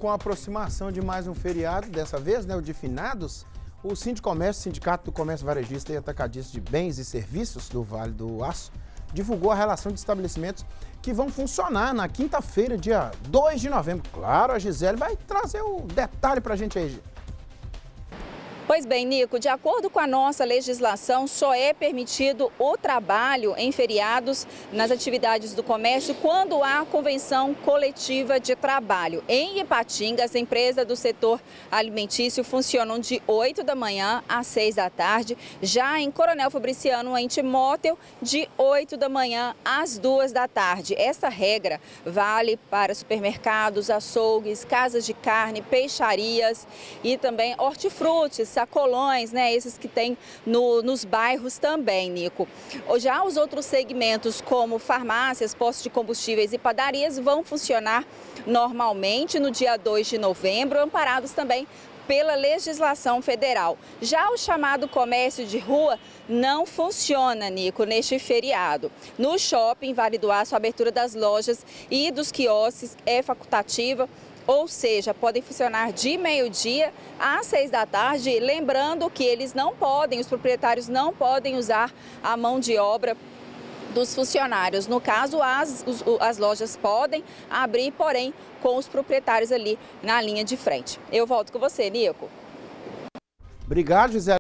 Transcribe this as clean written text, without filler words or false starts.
com a aproximação de mais um feriado, dessa vez, né, o de finados, o Sindicomércio, Sindicato do Comércio Varejista e Atacadista de Bens e Serviços do Vale do Aço, divulgou a relação de estabelecimentos que vão funcionar na quinta-feira, dia 2 de novembro. Claro, a Gisele vai trazer o detalhe pra gente aí, Gi. Pois bem, Nico, de acordo com a nossa legislação, só é permitido o trabalho em feriados nas atividades do comércio quando há convenção coletiva de trabalho. Em Ipatinga, as empresas do setor alimentício funcionam de 8 da manhã às 6 da tarde. Já em Coronel Fabriciano, em Timóteo, de 8 da manhã às 2 da tarde. Essa regra vale para supermercados, açougues, casas de carne, peixarias e também hortifrutis, sacolões, né? Esses que tem nos bairros também, Nico. Já os outros segmentos, como farmácias, postos de combustíveis e padarias, vão funcionar normalmente no dia 2 de novembro, amparados também pela legislação federal. Já o chamado comércio de rua não funciona, Nico, neste feriado. No shopping Vale do Aço, a abertura das lojas e dos quiosques é facultativa, ou seja, podem funcionar de meio-dia às 6 da tarde, lembrando que eles não podem, os proprietários não podem usar a mão de obra dos funcionários. No caso, as lojas podem abrir, porém, com os proprietários ali na linha de frente. Eu volto com você, Nico. Obrigado, Gisele.